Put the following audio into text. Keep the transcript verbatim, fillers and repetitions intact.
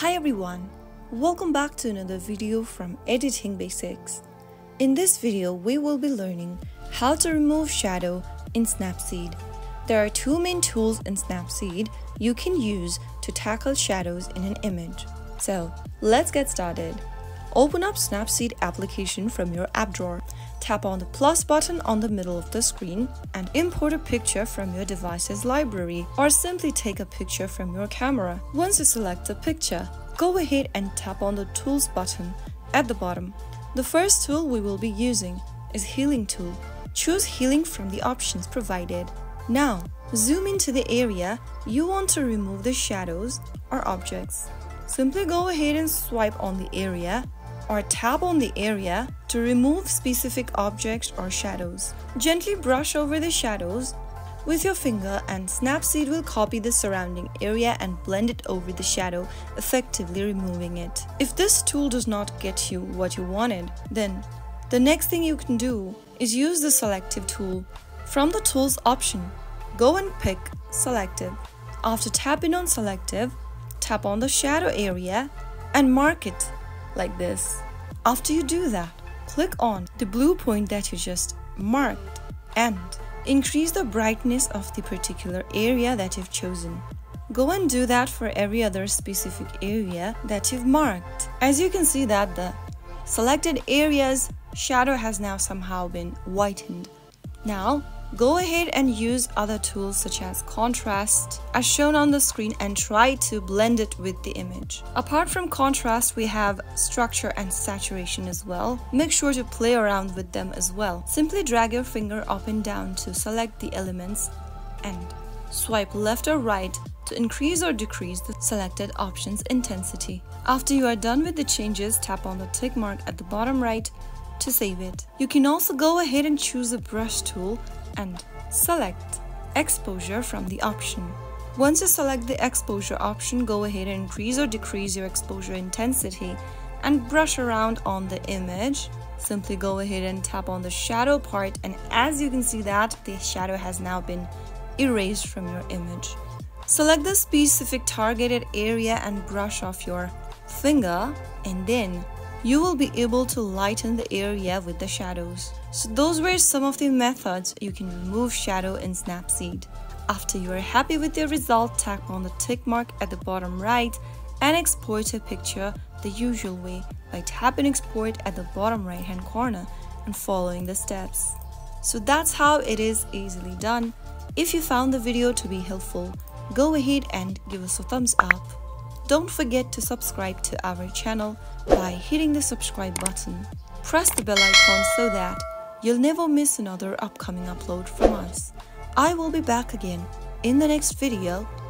Hi everyone, welcome back to another video from Editing Basics. In this video, we will be learning how to remove shadow in SnapSeed. There are two main tools in SnapSeed you can use to tackle shadows in an image. So let's get started. Open up SnapSeed application from your app drawer. Tap on the plus button on the middle of the screen and import a picture from your device's library, or simply take a picture from your camera. Once you select the picture, go ahead and tap on the Tools button at the bottom. The first tool we will be using is Healing tool. Choose Healing from the options provided. Now, zoom into the area you want to remove the shadows or objects. Simply go ahead and swipe on the area or tap on the area to remove specific objects or shadows. Gently brush over the shadows with your finger and SnapSeed will copy the surrounding area and blend it over the shadow, effectively removing it. If this tool does not get you what you wanted, then the next thing you can do is use the Selective tool. From the Tools option, go and pick Selective. After tapping on Selective, tap on the shadow area and mark it like this. After you do that, click on the blue point that you just marked and increase the brightness of the particular area that you've chosen. Go and do that for every other specific area that you've marked. As you can see that the selected area's shadow has now somehow been whitened. Now, go ahead and use other tools such as contrast as shown on the screen and try to blend it with the image. Apart from contrast, we have structure and saturation as well. Make sure to play around with them as well. Simply drag your finger up and down to select the elements and swipe left or right to increase or decrease the selected option's intensity. After you are done with the changes, tap on the tick mark at the bottom right to save it. You can also go ahead and choose a brush tool and select exposure from the option. Once you select the exposure option, go ahead and increase or decrease your exposure intensity and brush around on the image. Simply go ahead and tap on the shadow part, and as you can see that the shadow has now been erased from your image. Select the specific targeted area and brush off your finger, and then you will be able to lighten the area with the shadows. So those were some of the methods you can remove shadow in SnapSeed. After you are happy with the result, tap on the tick mark at the bottom right and export a picture the usual way by tapping export at the bottom right hand corner and following the steps. So that's how it is easily done. If you found the video to be helpful, go ahead and give us a thumbs up. Don't forget to subscribe to our channel by hitting the subscribe button. Press the bell icon so that you'll never miss another upcoming upload from us. I will be back again in the next video.